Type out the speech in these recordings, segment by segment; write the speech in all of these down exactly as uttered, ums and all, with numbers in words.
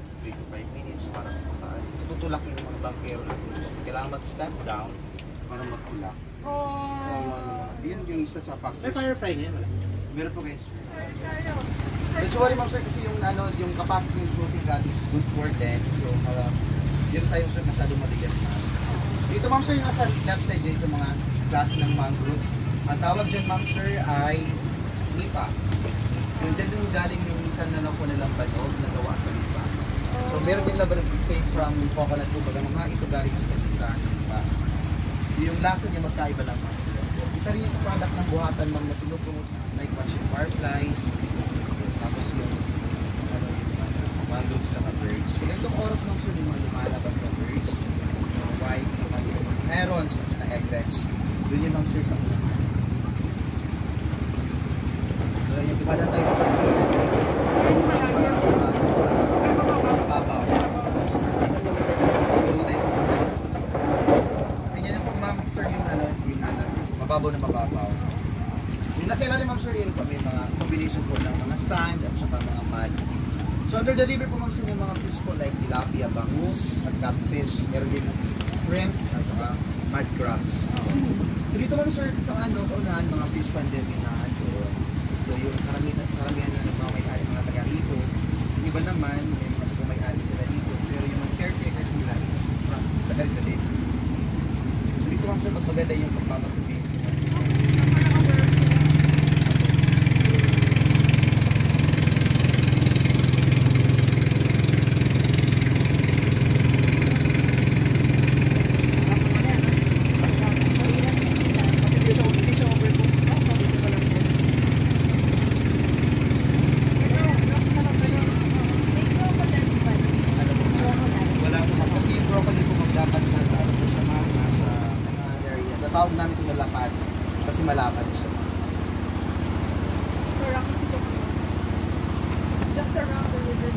three to five minutes para makaan. Kasi tutulak yung mga bangkero natin. Kailangan mag-stand down para magtulak. Oh. Yun yung isa sa factors. May firefly ngayon wala? Meron po guys. Usually ma'am sir, kasi yung ano, yung capacity ng floating gun is good for ten. So, uh, yun tayo sir masyadong maligas na. Dito ma'am sir, yung nasa left side dito mga klase ng mangroves. Ang tawag dyan ma'am sir ay nipa. Yung dyan yung galing yung isang na po nilang banog na gawa sa nipa. So meron din laban ng fake from coconut po. Baga mga ito galing sa nipa. Yung lasa niya magkaiba lang ma'am. Isa rin yung sa product ng buhatan ma'am na pinupromote like bunch of fireflies. Tapos yung ano yung mangroves na birds. Pag itong oras ma'am sir, yung mga lumalabas na birds. Yung white, yung herons at na egrets. Doon yun ma'am sir sa mga. So yung dumadaan tayo ma'am sir. Mababaw. Tingnan po ma'am sir yung ano, yung ano, mababaw na mababaw. Yung nasa ilalim ma'am sir, yun po may mga combination po ng mga sand at saka mga mud. So under the river po ma'am sir, yung mga fish po like tilapia, bangus, at catfish, meron din shrimps at saka mud crabs. So dito ma'am sir, sa ano, sa unahan, mga fish pan din minahan po. So yung karamihan, karamihan na ng mga may-ari, mga taga-rito. Yung iba naman, may mga may-ari sila dito. Pero yung mga caretakers nila is from taga-rito din. So dito ma'am sir, pag maganda yung pagpapatubig. Tawag namin itong lalapad kasi malapad siya. So, rocky to just around the river.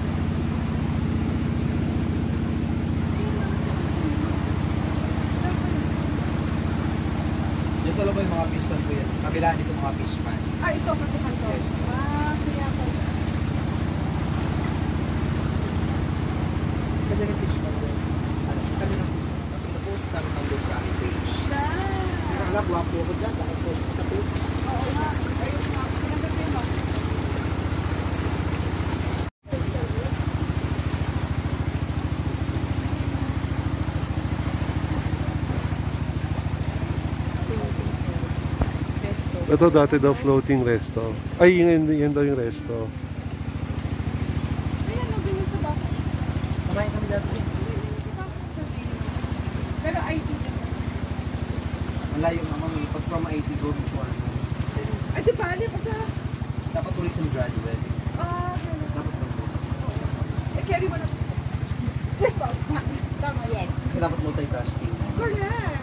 Just alam mo yung mga fish pan po yan. Kabilaan dito mga fish pan. Ah, ito kasi kanto. Yes. Ah, kaya pa. Kanya ng fish pan doon. Ano? Kami na. Napost namin ang doon sa aking page. Alam, wapo ko dyan. Nakapost sa page. Oo nga. Ayun nga. Pinagdag ko yung box. Ito dati daw floating resto. Ay, yun, yun daw yung resto. Ayan, nag ganyan sa baka. Kumain kami dati. Pero I D. Malayo nga mami. Pag from I T go to ano. Ay, di ba? Ano pa sa... Dapat tourism graduate. Ah, Dapat mag eh, carry mo na. Yes, ba? Tama, yes. Kasi dapat multitasking. Correct.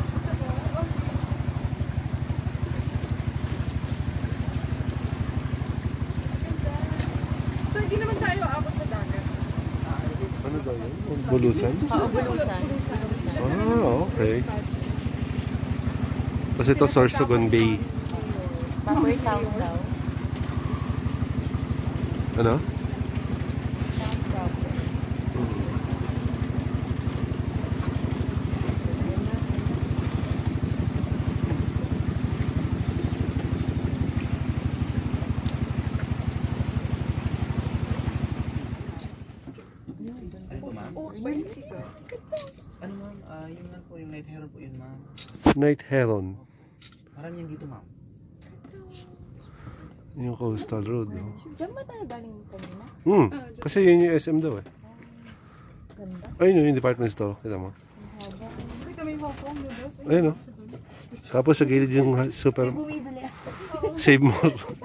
So, hindi naman tayo abot sa dagat. Ano daw yun? Bulusan? Oo, bulusan. Ah, okay. Kasi ito Sorsogon Bay. Power town daw. Ano? Town proper. Oh, bayit siya. Ano ma'am? Ah, yung ano po, yung night heron po yun ma'am. Night heron. Parang yan dito ma'am. Yung coastal road. No? Diyan ba tayo galing kanina? Hmm. Kasi yun yung S M daw eh. Ganda. Ayun yung department store. Kita mo? Ay, kami Hong Kong noodles. Ayun o. Tapos sa gilid yung super Bumibili ako. save more.